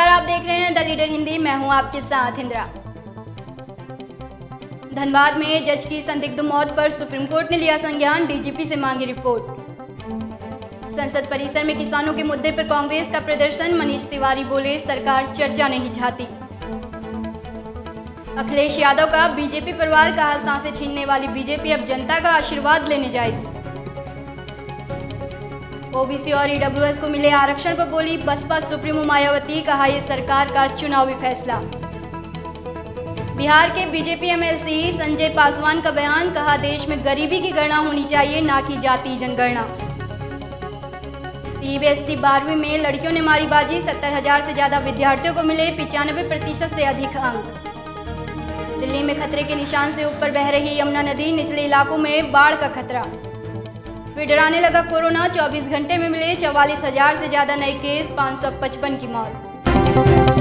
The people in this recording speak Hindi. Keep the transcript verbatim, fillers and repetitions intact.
नमस्कार, आप देख रहे हैं द लीडर हिंदी। मैं हूं आपके साथ इंदिरा। धनबाद में जज की संदिग्ध मौत पर सुप्रीम कोर्ट ने लिया संज्ञान, डीजीपी से मांगी रिपोर्ट। संसद परिसर में किसानों के मुद्दे पर कांग्रेस का प्रदर्शन, मनीष तिवारी बोले सरकार चर्चा नहीं चाहती। अखिलेश यादव का बीजेपी परिवार का सांसें छीनने वाली बीजेपी अब जनता का आशीर्वाद लेने जाएगी। ओबीसी और ईडब्ल्यूएस को मिले आरक्षण पर बोली बसपा सुप्रीमो मायावती, कहा यह सरकार का चुनावी फैसला। बिहार के बीजेपी एमएलसी संजय पासवान का बयान, कहा देश में गरीबी की गणना होनी चाहिए, ना कि जाति जनगणना। सीबीएसई बारहवीं में लड़कियों ने मारी बाजी, सत्तर हजार से ज्यादा विद्यार्थियों को मिले पिचानवे प्रतिशत से अधिक अंक। दिल्ली में खतरे के निशान से ऊपर बह रही यमुना नदी, निचले इलाकों में बाढ़ का खतरा। फिर डराने लगा कोरोना, चौबीस घंटे में मिले चौवालीस हजार से ज्यादा नए केस, पाँच सौ पचपन की मौत।